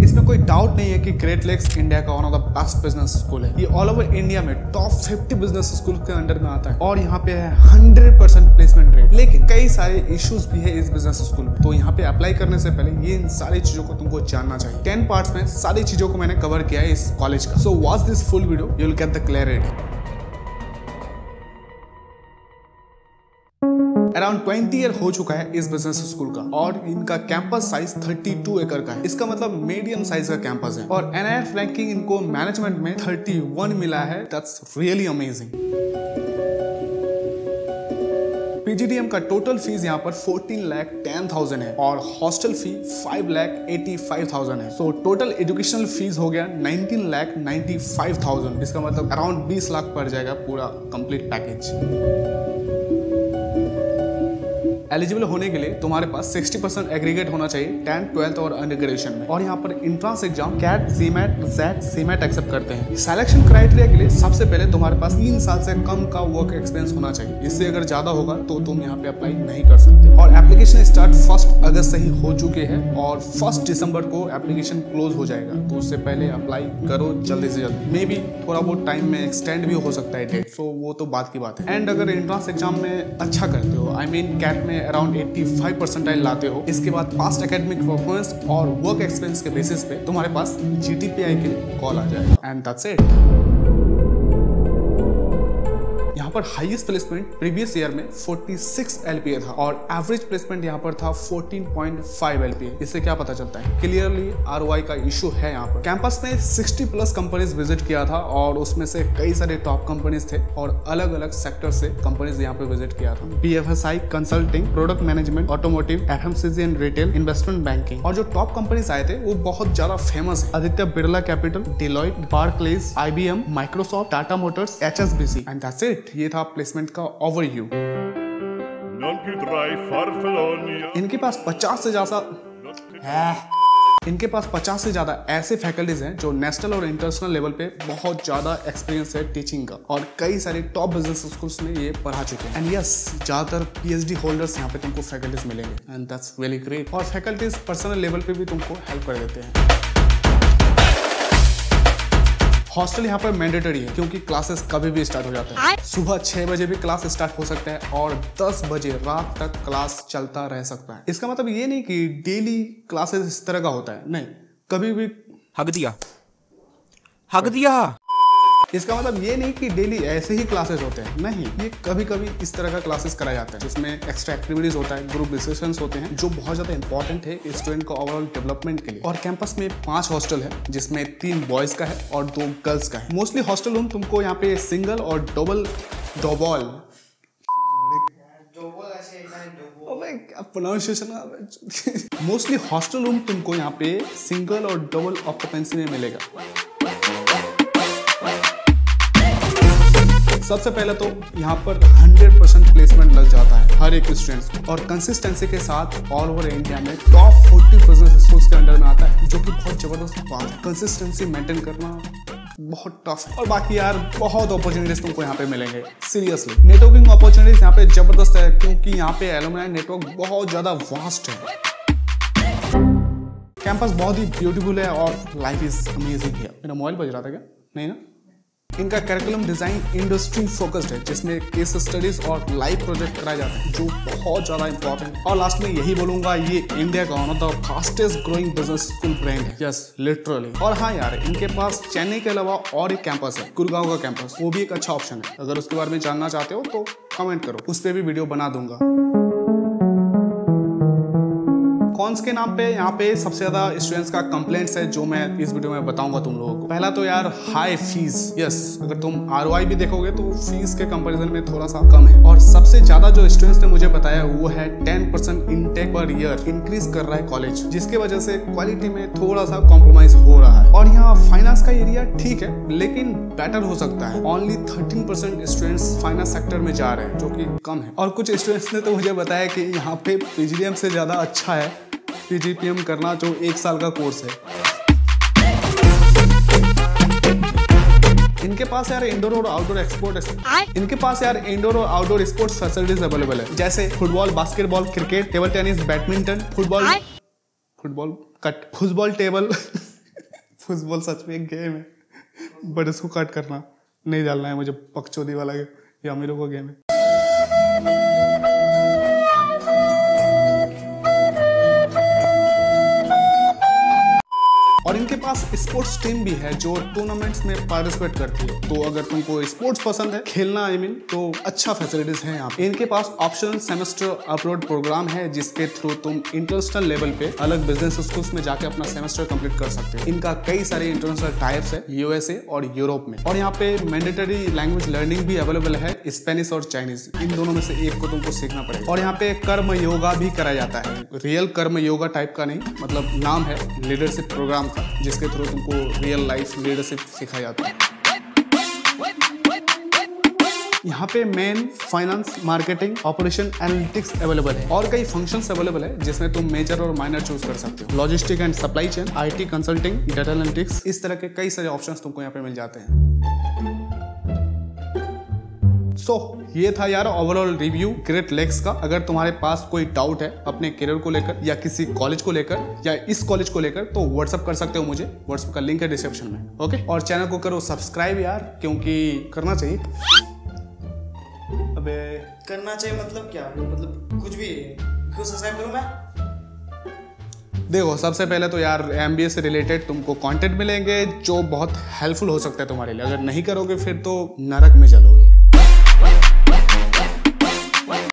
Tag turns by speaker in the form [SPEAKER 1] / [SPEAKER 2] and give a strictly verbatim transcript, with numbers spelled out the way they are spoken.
[SPEAKER 1] इसमें कोई डाउट नहीं है कि ग्रेट लेक्स इंडिया का one of the best business school है। ये ऑल ओवर इंडिया में टॉप फिफ्टी बिजनेस स्कूल के अंडर में आता है और यहाँ पे है हंड्रेड परसेंट प्लेसमेंट रेट। लेकिन कई सारे इश्यूज भी है इस बिजनेस स्कूल में, तो यहाँ पे अप्लाई करने से पहले ये इन सारी चीजों को तुमको जानना चाहिए। टेन पार्ट्स में सारी चीजों को मैंने कवर किया है इस कॉलेज का। So watch this full video, you will get the clarity. Around twenty year हो चुका है इस बिजनेस स्कूल का और इनका कैंपस साइज थर्टी टू एकड़ का है। इसका मतलब मीडियम साइज का कैंपस है और एन आई एफ रैंकिंग इनको मैनेजमेंट में थर्टी वन मिला है। That's really amazing. P G D M का टोटल फीस यहाँ पर फोर्टीन लाख टेन थाउजेंड है और hostel fee five lakh eighty five thousand है। सो टोटल एजुकेशनल फीस हो गया nineteen lakh ninety five thousand. इसका मतलब अराउंड बीस लाख पड़ जाएगा पूरा कंप्लीट पैकेज। एलिजिबल होने के लिए तुम्हारे पास सिक्सटी परसेंट एग्रीगेट होना चाहिए टेंथ ट्वेल्थ और अंडर ग्रेजुएशन में। और यहाँ पर entrance exam CAT CMAT XAT CMAT accept करते हैं। सिलेक्शन क्राइटेरिया के लिए सबसे पहले तुम्हारे पास तीन साल से कम का वर्क एक्सपीरियंस होना चाहिए। इससे अगर ज्यादा होगा तो तुम यहाँ पे अप्लाई नहीं कर सकते। और एप्लीकेशन स्टार्ट फर्स्ट अगस्त से ही हो चुके हैं और फर्स्ट दिसंबर को एप्लीकेशन क्लोज हो जाएगा, तो उससे पहले अप्लाई करो जल्दी से जल्दी। मे बी थोड़ा बहुत टाइम में एक्सटेंड भी हो सकता है डेट, सो वो तो बात की बात है। एंड अगर एंट्रेंस एग्जाम में अच्छा करते हो, आई मीन कैट में अराउंड एटी फाइव परसेंटाइल लाते हो, इसके बाद पास्ट एकेडमिक परफॉर्मेंस और वर्क एक्सपीरियंस के बेसिस पे तुम्हारे पास जी टी पी आई के लिए कॉल आ जाएगा। And that's it. यहाँ पर हाईएस्ट प्लेसमेंट प्रीवियस ईयर में forty six L P A था और एवरेज प्लेसमेंट यहाँ पर था fourteen point five L P A. इससे क्या पता चलता है, क्लियरली आर ओ आई का इशू है यहाँ पर। कैंपस में सिक्सटी प्लस कंपनीज विजिट किया था और उसमें से कई सारे टॉप कंपनीज थे और अलग अलग सेक्टर से कंपनीज यहाँ पे विजिट किया था। B F S I consulting, product management, automotive, F M C G and retail, investment banking. और जो टॉप कंपनीज आए थे वो बहुत ज्यादा फेमस है। Aditya Birla capital, Deloitte, Barclays, I B M, Microsoft, Tata motors, H S B C. And that's it. ये था प्लेसमेंट का ओवरव्यू। इनके पास पचास से ज्यादा इनके पास पचास से ज्यादा ऐसे फैकल्टीज हैं जो नेशनल और इंटरनेशनल लेवल पे बहुत ज्यादा एक्सपीरियंस है टीचिंग का और कई सारे टॉप बिजनेस स्कूल्स में ये पढ़ा चुके हैं। एंड यस, ज्यादातर पी एच डी होल्डर्स यहाँ पे तुमको फैकल्टीज मिलेंगे एंड दैट्स रियली ग्रेट। और फैकल्टीज पर्सनल लेवल पे भी तुमको हेल्प कर देते हैं। हॉस्टल यहाँ पर मैंडेटरी है क्योंकि क्लासेस कभी भी स्टार्ट हो जाता है। सुबह छह बजे भी क्लास स्टार्ट हो सकता है और दस बजे रात तक क्लास चलता रह सकता है। इसका मतलब ये नहीं कि डेली क्लासेस इस तरह का होता है, नहीं, कभी भी
[SPEAKER 2] हग दिया हग दिया
[SPEAKER 1] इसका मतलब ये नहीं कि डेली ऐसे ही क्लासेस होते हैं, नहीं, ये कभी कभी इस तरह का क्लासेस कराया जाता है जिसमें एक्स्ट्रा एक्टिविटीज होता है, ग्रुप डिस्कशंस होते हैं जो बहुत ज्यादा इंपॉर्टेंट है स्टूडेंट का ओवरऑल डेवलपमेंट के लिए। और कैंपस में पांच हॉस्टल है जिसमें तीन बॉयज का है और दो गर्ल्स का है। मोस्टली हॉस्टल रूम तुमको यहाँ पे सिंगल और double double pronunciation mostly hostel room तुमको यहाँ पे सिंगल और डबल ऑक्यूपेंसी में मिलेगा। सबसे पहले तो यहाँ पर हंड्रेड परसेंट प्लेसमेंट लग जाता है हर एक स्टूडेंट्स को और कंसिस्टेंसी के साथ ऑल ओवर इंडिया में टॉप फोर्टी बिजनेस स्कूल्स के अंडर में आता है, जो कि बहुत जबरदस्त बात है। कंसिस्टेंसी मेंटेन करना बहुत टफ है और बाकी यार बहुत अपॉर्चुनिटीज तुमको यहाँ पे मिलेंगे। सीरियसली नेटवर्किंग अपॉर्चुनिटीज यहाँ पे जबरदस्त है क्योंकि यहाँ पे एलुमनाई नेटवर्क बहुत ज्यादा वास्ट है। कैंपस बहुत ही ब्यूटीफुल है और लाइफ इज अमेजिंग है। मेरा मोबाइल बज रहा था क्या? नहीं ना। इनका करिकुलम डिजाइन इंडस्ट्री फोकस्ड है जिसमें केस स्टडीज और लाइव प्रोजेक्ट कराए जाते हैं जो बहुत ज्यादा इंपॉर्टेंट है। और लास्ट में यही बोलूंगा, ये इंडिया का one of the fastest growing business school brand है। Yes, literally. और हाँ यार, इनके पास चेन्नई के अलावा और एक कैंपस है, गुड़गांव का कैंपस, वो भी एक अच्छा ऑप्शन है। अगर उसके बारे में जानना चाहते हो तो कमेंट करो, उस पर भी वीडियो बना दूंगा। कॉन्स के नाम पे यहाँ पे सबसे ज्यादा स्टूडेंट्स का कंप्लेंट्स है जो मैं इस वीडियो में बताऊंगा तुम लोगों को। पहला तो यार हाई फीस। यस, अगर तुम आर ओ आई भी देखोगे तो फीस के कंपैरिजन में थोड़ा सा कम है। और सबसे ज्यादा जो स्टूडेंट्स ने मुझे बताया वो है ten percent intake per year increase कर रहा है कॉलेज, जिसके वजह से क्वालिटी में थोड़ा सा कॉम्प्रोमाइज हो रहा है। और यहाँ फाइनेंस का एरिया ठीक है लेकिन बेटर हो सकता है। Only thirteen percent students finance sector में जा रहे हैं जो कि कम है। और कुछ स्टूडेंट्स ने तो मुझे बताया कि यहाँ पे पी जी डी एम से ज्यादा अच्छा है पी जी पी एम करना, जो एक साल का कोर्स है। इनके पास यार इंडोर और आउटडोर एक्सपोर्ट इनके पास यार इंडोर और आउटडोर स्पोर्ट्स फैसिलिटीज अवेलेबल है, जैसे football, basketball, cricket, table tennis, badminton, football football cut football table football सच में एक गेम है, बट इसको कट करना नहीं डालना है मुझे, पकचोदी वाला गेम, ये अमीरों का गेम है। और इनके पास स्पोर्ट्स टीम भी है जो टूर्नामेंट्स में पार्टिसिपेट करती है। तो अगर तुमको स्पोर्ट्स पसंद है, खेलना आई मीन, तो अच्छा फैसिलिटीज है यहाँ पे। इनके पास ऑप्शनल सेमेस्टर अपलोड प्रोग्राम है जिसके थ्रू तुम इंटरनेशनल लेवल पे अलग बिजनेस स्कूल्स में जाके अपना सेमेस्टर कंप्लीट कर सकते हो। इनका कई सारे इंटरनेशनल टाइप्स है यूएसए और यूरोप में। और यहाँ पे मैंडेटरी लैंग्वेज लर्निंग भी अवेलेबल है, स्पेनिश और चाइनीज, इन दोनों में से एक को तुमको सीखना पड़ेगा। और यहाँ पे कर्म योगा भी कराया जाता है, रियल कर्म योगा टाइप का नहीं, मतलब नाम है लीडरशिप प्रोग्राम का, जिसके थ्रू तुमको रियल लाइफ लीडरशिप सिखाया जाता है। यहाँ पे main finance, marketing, operation, analytics available है और कई फंक्शंस अवेलेबल है जिसमें तुम मेजर और माइनर चूज कर सकते हो। Logistic and supply chain, IT consulting, data analytics, इस तरह के कई सारे ऑप्शंस तुमको यहाँ पे मिल जाते हैं। सो so, ये था यार ओवरऑल रिव्यू ग्रेट लेक्स का। अगर तुम्हारे पास कोई डाउट है अपने करियर को लेकर या किसी कॉलेज को लेकर या इस कॉलेज को लेकर, तो व्हाट्सअप कर सकते हो मुझे, व्हाट्सअप का लिंक है डिस्क्रिप्शन में। ओके, और चैनल को करो सब्सक्राइब यार, क्योंकि करना चाहिए। अबे
[SPEAKER 3] करना चाहिए मतलब क्या, मतलब कुछ भी, क्यों सब्सक्राइब करूं मैं?
[SPEAKER 1] देखो, सबसे पहले तो यार एमबीए से रिलेटेड तुमको कंटेंट मिलेंगे जो बहुत हेल्पफुल हो सकता है तुम्हारे लिए। अगर नहीं करोगे फिर तो नरक में चलोगे।